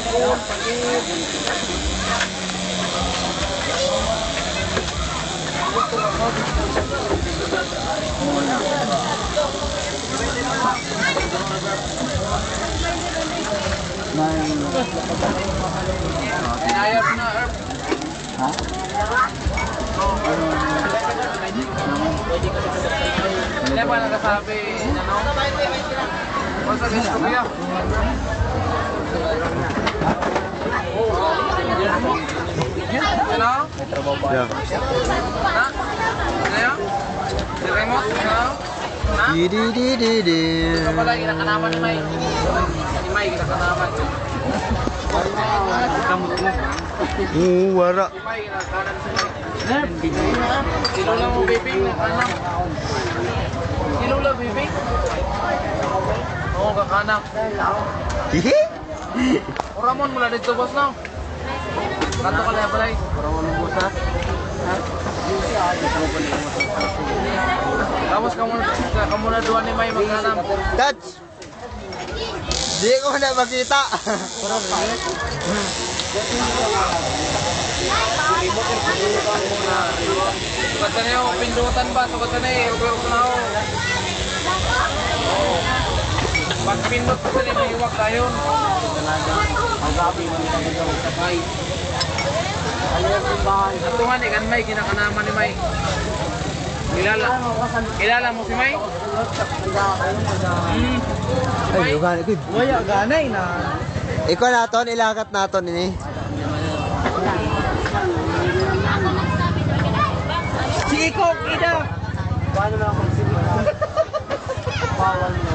Inayap na, Herb. Ha? Hindi ba nagsasabi, ano? Basta gusto ko yan. Hello? Yeah. Ha? Ano yan? Si Remote? Ano? Ha? Di. Ito pala yung kinakanaman ni May. Ni May, kinakanaman. Wara. Si May, kinakanan si May. Sino lang mo, baby? Kakanang. Sino lang, baby? Oo, kakanang. Hihi? Ramon mula dito, boss, no? Kanto ka na yung balay. Ramon mo, boss, ha? Tapos kamu na doon ni May magkanam. Touch! Di ko na makita. Sukat na yung pindutan ba? Sukat na eh. Huwag na ako. Pag pindot ko sa may iwak tayo. Magabi mo nila magkakabay. Ito nga ni kan May, kinakanaman ni May. Kilala mo si May? Ay, gana ko. Waya, ganay na. Ikaw naton, ilakat naton ini. Si Ikok, Ida! Paano na ako magsimula? Bawal na.